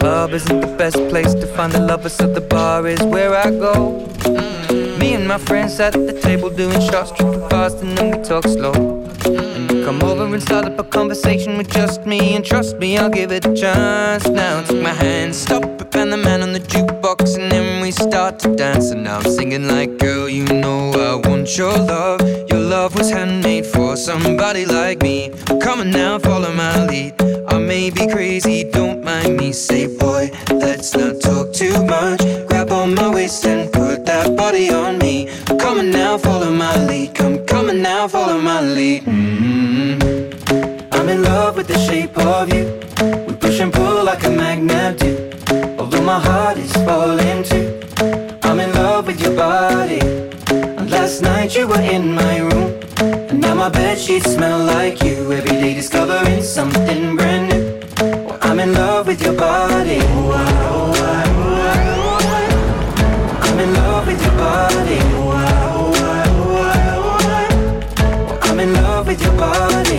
club isn't the best place to find the lovers, so the bar is where I go. Me and my friends sat at the table doing shots, tripping fast, and then we talk slow. And you come over and start up a conversation with just me, and trust me, I'll give it a chance. Now take my hand, stop it, and the man on the jukebox, and then we start to dance. And now I'm singing like, girl, you know I want your love. Your love was handmade for somebody like me. Come on now, follow my lead. I may be crazy, don't mind me. Say, boy, let's not talk too much. Grab on my waist and put that body on me. Come on now, follow my lead. Come on now, follow my lead. I'm in love with the shape of you. We push and pull like a magnet do. Although my heart is falling too. I'm in love with your body. And last night you were in my room, and now my bedsheets smell like you. Every day discovering something brand new. Well, I'm in love with your body. I'm in love with your body. I'm in love with your body.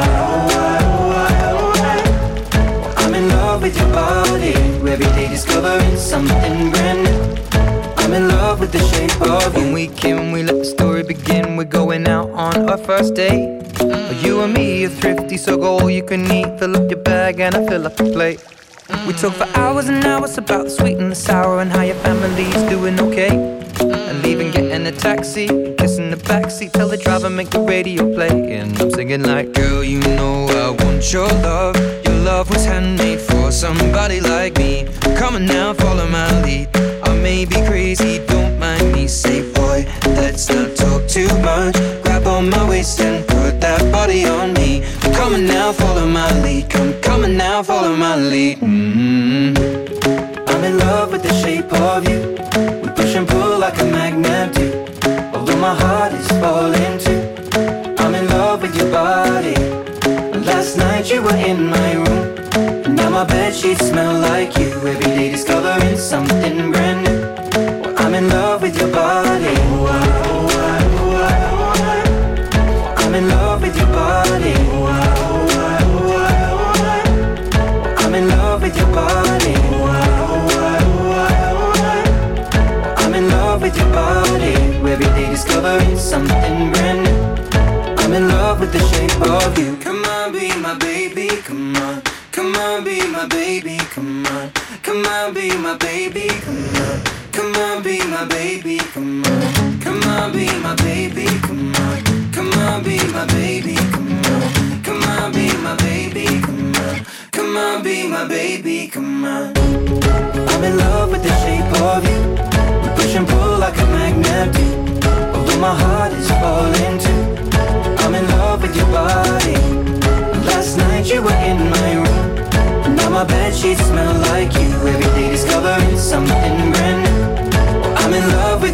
I'm in love with your body. Every day discovering something brand new. I'm in love with the shape of you. When we came, we let the story begin. We're going out on our first date. You and me are thrifty, so go all you can eat. Fill up your bag and I fill up the plate. We talk for hours and hours about the sweet and the sour, and how your family's doing okay. And leaving, getting a taxi, kissing the backseat, tell the driver make the radio play. And I'm singing like, girl, you know I want your love. Your love was handmade for somebody like me. Come on now, follow my lead. I may be crazy, don't mind me. Say, boy, let's not talk too much. Grab on my waist and put that body on me. Come on now, follow my lead. Come on now, follow my lead. I'm in love with the shape of you. We push and pull like a magnet do. Although my heart is falling too. I'm in love with your body. And last night you were in my room, and now my bedsheets smell like you. Every day discovering something brand new. Well, I'm in love with your body. I'm in love with your body. I'm in love with your body. I'm in love with your body. Every day discovering something brand new. I'm in love with the shape of you. Come on, be my baby, come on. Come on, be my baby, come on. Come on, be my baby, come on. Come on, be my baby, come on. Come on, be my baby, come on. Come on, be my baby, come on. Come on, be my baby, come on. Come on, be my baby, come on. I'm in love with the shape of you. We push and pull like a magnet do. Although my heart is falling too. I'm in love with your body. Last night you were in my room, and now my bedsheets smell like you. Every day discovering something brand new. I'm in love with